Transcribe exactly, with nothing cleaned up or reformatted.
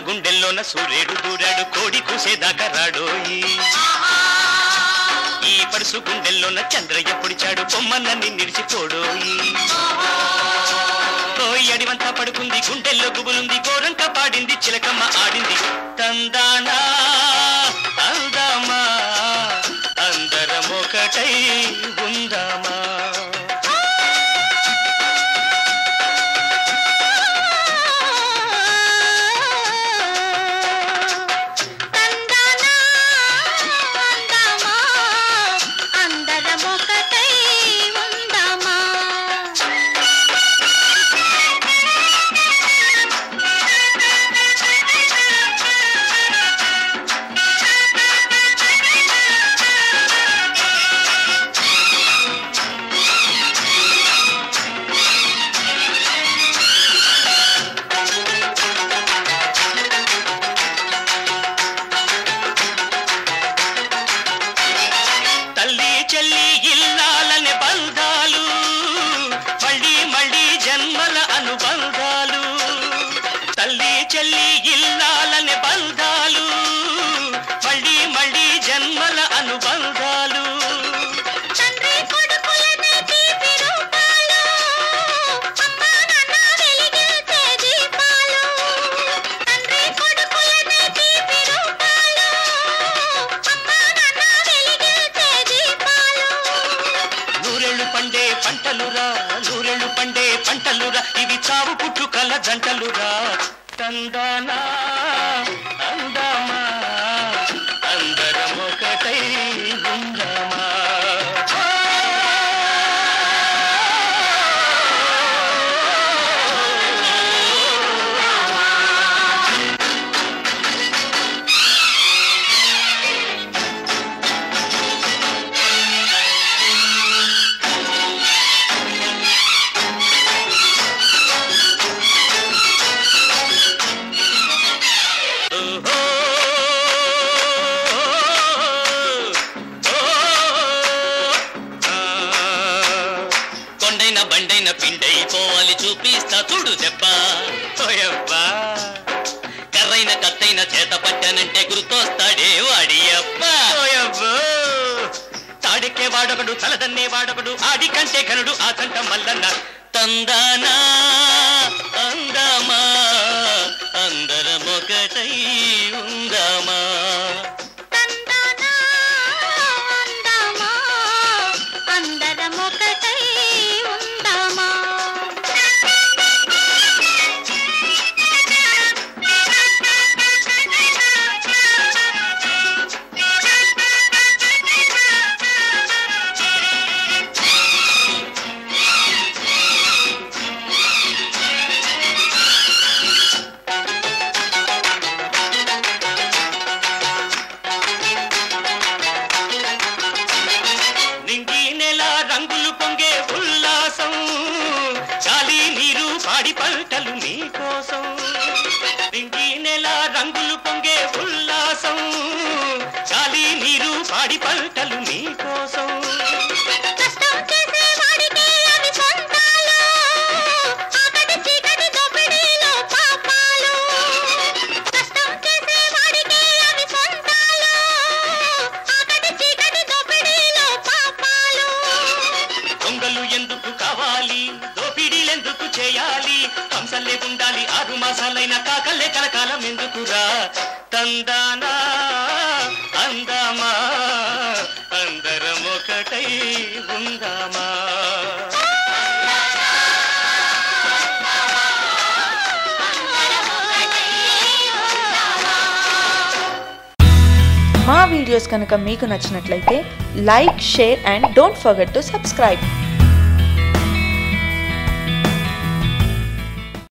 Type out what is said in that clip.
గుండెల్లోన సూర్యుడు దూరాడు కోడి కూసేదాకా రాడోయి ఈ పరుసు గుండెల్లోన చంద్రయ్య పొడిచాడు పొమ్మన్నని నిలిచిపోడోయి ఓయ్ అడివంతా పడుకుంది గుండెల్లో గుబులుంది గోరంక పాడింది చిలకమ్మ ఆడింది తందానా అందామా అందరమొకటై ఉందామా జంటలురా తందానా అందామా అందరమొకటై ఉందామా చూడు దెబ్బ ఓయబ్బా కర్రైన కత్తైన చేత పట్టానంటే గుర్తొస్తాడే వాడి అబ్బా ఓయబ్బో తాడికే వాడొకడు తలదన్నే వాడొకడు ఆడి కంటే ఘనుడు ఆ కంట మల్లన్న తందానా అందామా అందరమొకటై ఉందామా పంటలు నీ కోసం కష్టం చేసే వాడికి అవి సొంతాలు ఆకటి చీకటి దోపిడీలో పాపాలు కష్టం చేసే వాడికి అవి సొంతాలు ఆకటి చీకటి దోపిడీలో పాపాలు దొంగలు ఎందుకు కావాలి దోపిడీలు ఎందుకు చేయాలి హంసలే ఉండాలి ఆరు మాసాలైన కాకలే కలకాలం ఎందుకురా తందానా అందామా అందరమొకటై ఉందామా మా వీడియోస్ కనుక మీకు నచ్చినట్లయితే like share and don't forget to subscribe.